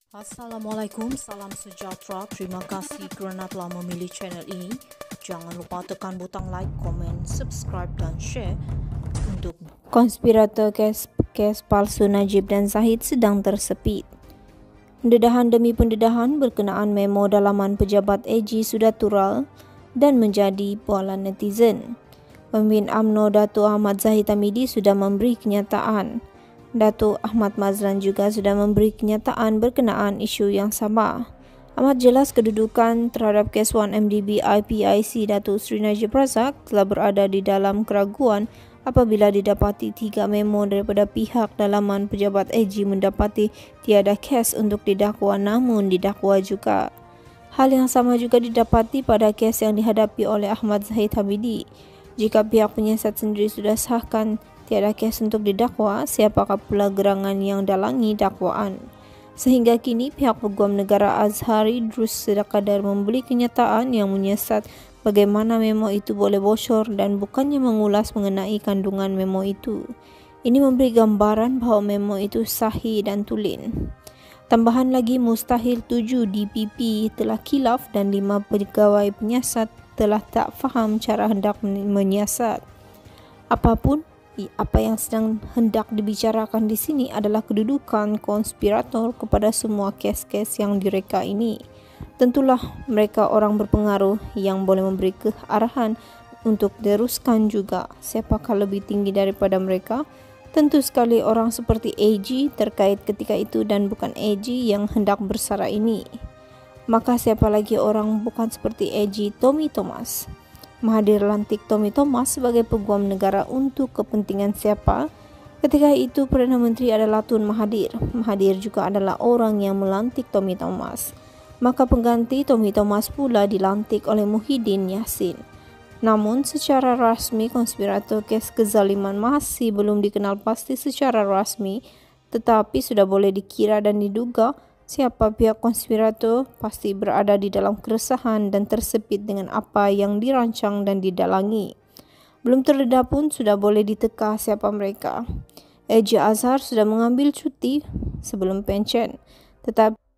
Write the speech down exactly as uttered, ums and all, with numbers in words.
Assalamualaikum, salam sejahtera. Terima kasih kerana telah memilih channel ini. Jangan lupa tekan butang like, komen, subscribe dan share untuk konspirator kes, kes palsu Najib dan Zahid sedang tersepit. Pendedahan demi pendedahan berkenaan memo dalaman pejabat A G sudah tural dan menjadi bualan netizen. Pemimpin U M N O Datuk Ahmad Zahid Hamidi sudah memberi kenyataan. Datuk Ahmad Mazlan juga sudah memberi kenyataan berkenaan isu yang sama. Amat jelas kedudukan terhadap kes satu M D B I P I C Datuk Seri Najib Razak telah berada di dalam keraguan apabila didapati tiga memo daripada pihak dalaman pejabat A G mendapati tiada kes untuk didakwa namun didakwa juga. Hal yang sama juga didapati pada kes yang dihadapi oleh Ahmad Zahid Hamidi. Jika pihak penyiasat sendiri sudah sahkan tiada kes untuk didakwa, siapakah pula gerangan yang dalangi dakwaan? Sehingga kini pihak Peguam Negara Azhar Idrus sekadar memberi kenyataan yang menyiasat bagaimana memo itu boleh bocor dan bukannya mengulas mengenai kandungan memo itu. Ini memberi gambaran bahawa memo itu sahih dan tulen. Tambahan lagi, mustahil tujuh D P P telah khilaf dan lima pegawai penyiasat telah tak faham cara hendak menyiasat. Apapun apa yang sedang hendak dibicarakan di sini adalah kedudukan konspirator kepada semua kes-kes yang direka ini. Tentulah mereka orang berpengaruh yang boleh memberi kearahan untuk teruskan juga. Siapakah lebih tinggi daripada mereka? Tentu sekali orang seperti A G terkait ketika itu dan bukan A G yang hendak bersara ini. Maka siapa lagi orang bukan seperti A G Tommy Thomas? Mahathir lantik Tommy Thomas sebagai peguam negara untuk kepentingan siapa? Ketika itu Perdana Menteri adalah Tun Mahathir. Mahathir juga adalah orang yang melantik Tommy Thomas. Maka pengganti Tommy Thomas pula dilantik oleh Muhyiddin Yassin. Namun secara rasmi konspirator kes kezaliman masih belum dikenal pasti secara rasmi, tetapi sudah boleh dikira dan diduga siapa pihak konspirator pasti berada di dalam keresahan dan tersepit dengan apa yang dirancang dan didalangi. Belum terdedah pun sudah boleh diteka siapa mereka. A J Azhar sudah mengambil cuti sebelum pencen, tetapi